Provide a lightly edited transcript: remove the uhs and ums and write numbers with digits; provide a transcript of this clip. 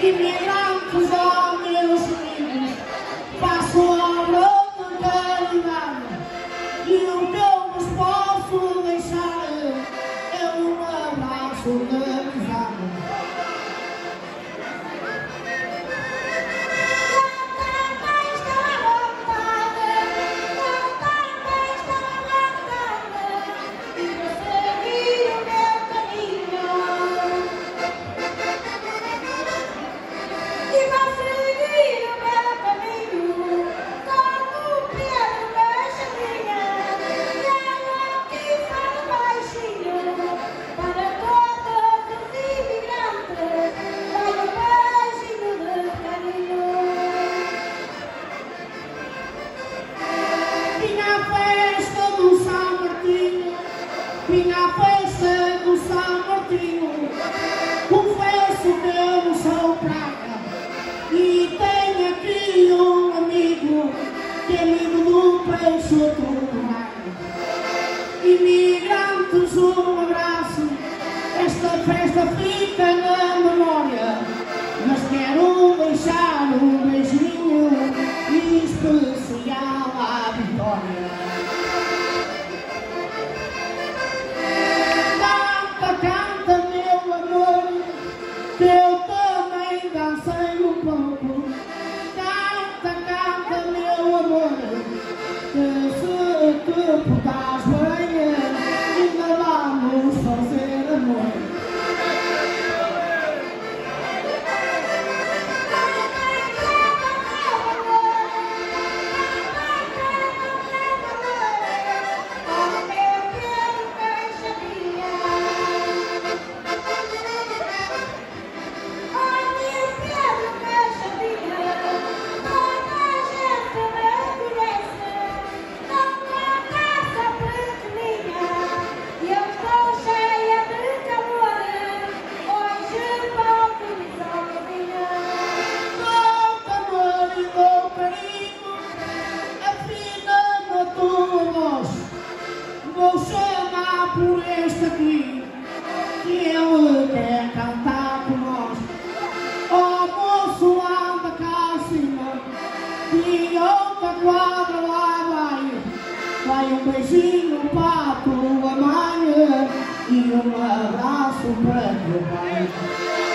imigrantes, ó meus amigos, faço obra de caridade e o que eu vos posso deixar é um abraço de amizade. Vim à festa do São Martinho, confesso que eu não sou praga e tenho aqui um amigo que é amigo do peixe do mar. Imigrantes, um abraço, esta festa fica na memória, mas quero deixar um beijinho especial à Vitória. Canta, meu amor, que eu também dancei um pouco. Canta, canta, meu amor, que se te portares bem, ainda vamos fazer amor. Vou chamar por este aqui, que ele quer cantar por nós. Oh moço, anda cá acima, e outra quadra lá vai um beijinho para a tua mãe e um abraço para teu pai.